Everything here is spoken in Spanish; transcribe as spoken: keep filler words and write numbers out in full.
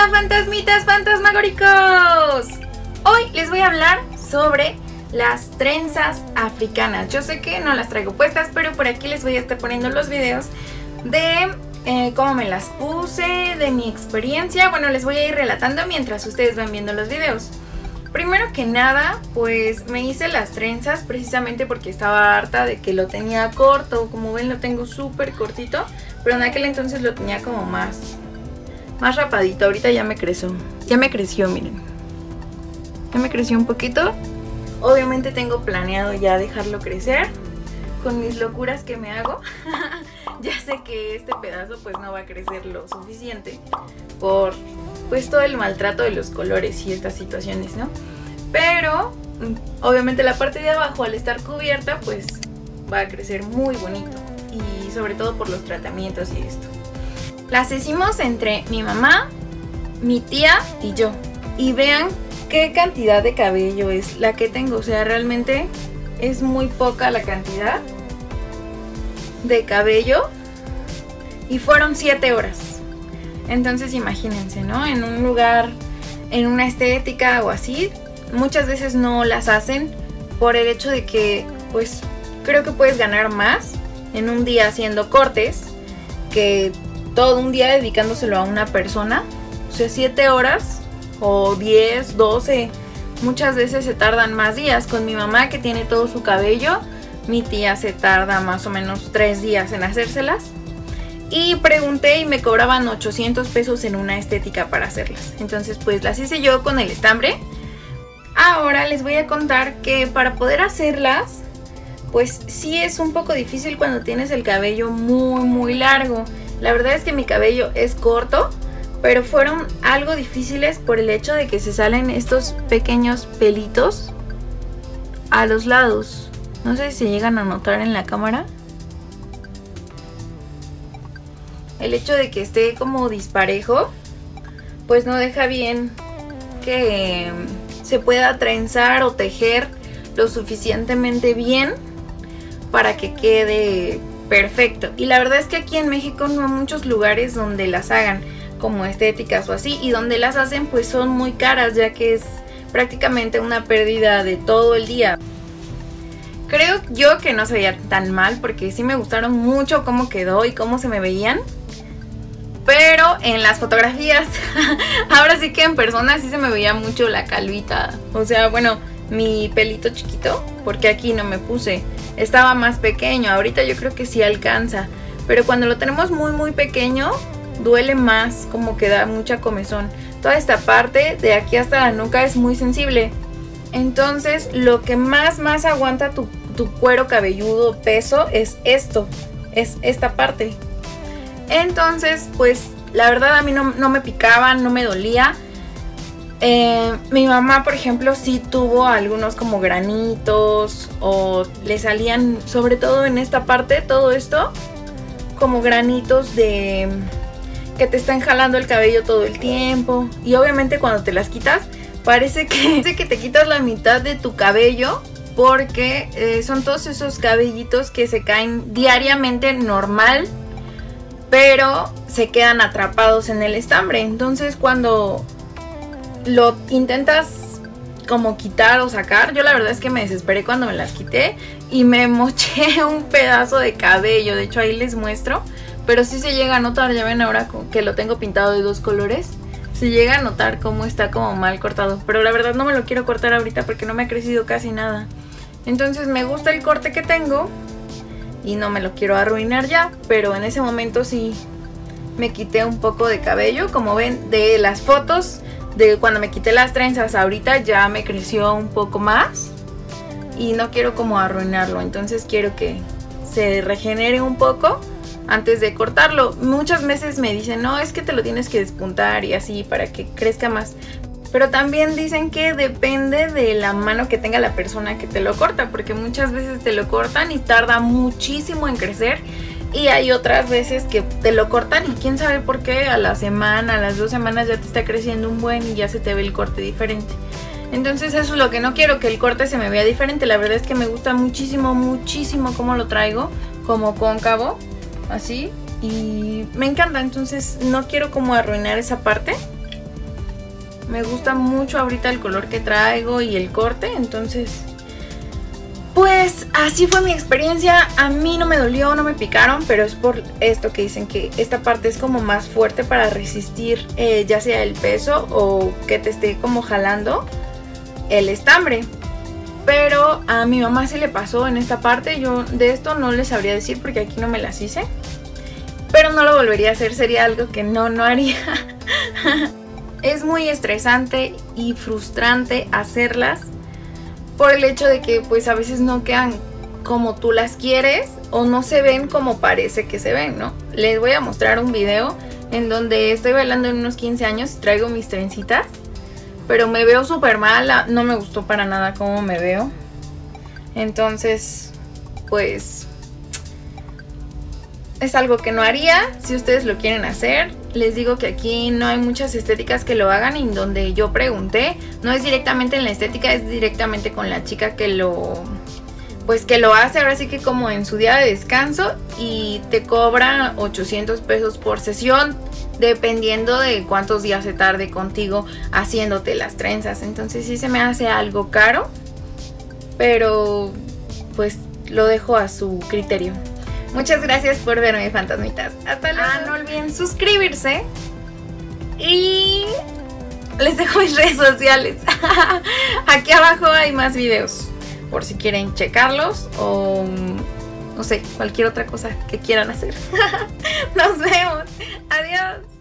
Hola fantasmitas fantasmagóricos. Hoy les voy a hablar sobre las trenzas africanas. Yo sé que no las traigo puestas, pero por aquí les voy a estar poniendo los videos de eh, cómo me las puse, de mi experiencia. Bueno, les voy a ir relatando mientras ustedes van viendo los videos. Primero que nada, pues me hice las trenzas precisamente porque estaba harta de que lo tenía corto. Como ven, lo tengo súper cortito, pero en aquel entonces lo tenía como más, más rapadito. Ahorita ya me creció, ya me creció, miren. Ya me creció un poquito. Obviamente tengo planeado ya dejarlo crecer con mis locuras que me hago. Ya sé que este pedazo pues no va a crecer lo suficiente por pues todo el maltrato de los colores y estas situaciones, ¿no? Pero obviamente la parte de abajo, al estar cubierta, pues va a crecer muy bonito, y sobre todo por los tratamientos y esto. Las hicimos entre mi mamá, mi tía y yo, y vean qué cantidad de cabello es la que tengo. O sea, realmente es muy poca la cantidad de cabello, y fueron siete horas. Entonces imagínense, ¿no? En un lugar, en una estética o así, muchas veces no las hacen por el hecho de que, pues, creo que puedes ganar más en un día haciendo cortes que todo un día dedicándoselo a una persona. O sea, siete horas o diez, doce, muchas veces se tardan más días. Con mi mamá, que tiene todo su cabello, mi tía se tarda más o menos tres días en hacérselas. Y pregunté y me cobraban ochocientos pesos en una estética para hacerlas. Entonces pues las hice yo con el estambre. Ahora les voy a contar que para poder hacerlas, pues sí es un poco difícil cuando tienes el cabello muy muy largo. La verdad es que mi cabello es corto, pero fueron algo difíciles por el hecho de que se salen estos pequeños pelitos a los lados. No sé si se llegan a notar en la cámara. El hecho de que esté como disparejo, pues no deja bien que se pueda trenzar o tejer lo suficientemente bien para que quede perfecto. Y la verdad es que aquí en México no hay muchos lugares donde las hagan como estéticas o así, y donde las hacen pues son muy caras, ya que es prácticamente una pérdida de todo el día. Creo yo que no se veía tan mal, porque sí me gustaron mucho cómo quedó y cómo se me veían. Pero en las fotografías, ahora sí que en persona sí se me veía mucho la calvita. O sea, bueno, mi pelito chiquito, porque aquí no me puse, estaba más pequeño. Ahorita yo creo que sí alcanza, pero cuando lo tenemos muy muy pequeño, duele más, como que da mucha comezón. Toda esta parte de aquí hasta la nuca es muy sensible. Entonces lo que más más aguanta tu, tu cuero cabelludo, peso, es esto, es esta parte. Entonces pues la verdad a mí no, no me picaban, no me dolía. eh, Mi mamá, por ejemplo, sí tuvo algunos como granitos, o le salían sobre todo en esta parte, todo esto como granitos de que te están jalando el cabello todo el tiempo. Y obviamente cuando te las quitas parece que, parece que te quitas la mitad de tu cabello, porque eh, son todos esos cabellitos que se caen diariamente normal, pero se quedan atrapados en el estambre. Entonces cuando lo intentas como quitar o sacar, yo la verdad es que me desesperé cuando me las quité y me moché un pedazo de cabello. De hecho ahí les muestro, pero sí se llega a notar. Ya ven ahora que lo tengo pintado de dos colores, se llega a notar cómo está como mal cortado. Pero la verdad no me lo quiero cortar ahorita porque no me ha crecido casi nada. Entonces me gusta el corte que tengo y no me lo quiero arruinar ya, pero en ese momento sí me quité un poco de cabello. Como ven de las fotos de cuando me quité las trenzas, ahorita ya me creció un poco más y no quiero como arruinarlo. Entonces quiero que se regenere un poco antes de cortarlo. Muchas veces me dicen, no, es que te lo tienes que despuntar y así para que crezca más. Pero también dicen que depende de la mano que tenga la persona que te lo corta, porque muchas veces te lo cortan y tarda muchísimo en crecer, y hay otras veces que te lo cortan y quién sabe por qué a la semana, a las dos semanas ya te está creciendo un buen y ya se te ve el corte diferente. Entonces eso es lo que no quiero, que el corte se me vea diferente. La verdad es que me gusta muchísimo, muchísimo cómo lo traigo, como cóncavo, así, y me encanta. Entonces no quiero como arruinar esa parte. Me gusta mucho ahorita el color que traigo y el corte, entonces pues así fue mi experiencia. A mí no me dolió, no me picaron, pero es por esto que dicen que esta parte es como más fuerte para resistir eh, ya sea el peso o que te esté como jalando el estambre. Pero a mi mamá se le pasó en esta parte. Yo de esto no les sabría decir porque aquí no me las hice, pero no lo volvería a hacer, sería algo que no, no haría. Es muy estresante y frustrante hacerlas por el hecho de que pues a veces no quedan como tú las quieres o no se ven como parece que se ven, ¿no? Les voy a mostrar un video en donde estoy bailando en unos quince años y traigo mis trencitas, pero me veo súper mala, no me gustó para nada cómo me veo. Entonces, pues es algo que no haría. Si ustedes lo quieren hacer, les digo que aquí no hay muchas estéticas que lo hagan. En donde yo pregunté, no es directamente en la estética, es directamente con la chica que lo pues que lo hace, ahora sí que como en su día de descanso, y te cobra ochocientos pesos por sesión, dependiendo de cuántos días se tarde contigo haciéndote las trenzas. Entonces sí se me hace algo caro, pero pues lo dejo a su criterio. Muchas gracias por verme, fantasmitas. Hasta luego. Ah, no olviden suscribirse y les dejo mis redes sociales. Aquí abajo hay más videos por si quieren checarlos o no sé, cualquier otra cosa que quieran hacer. Nos vemos. Adiós.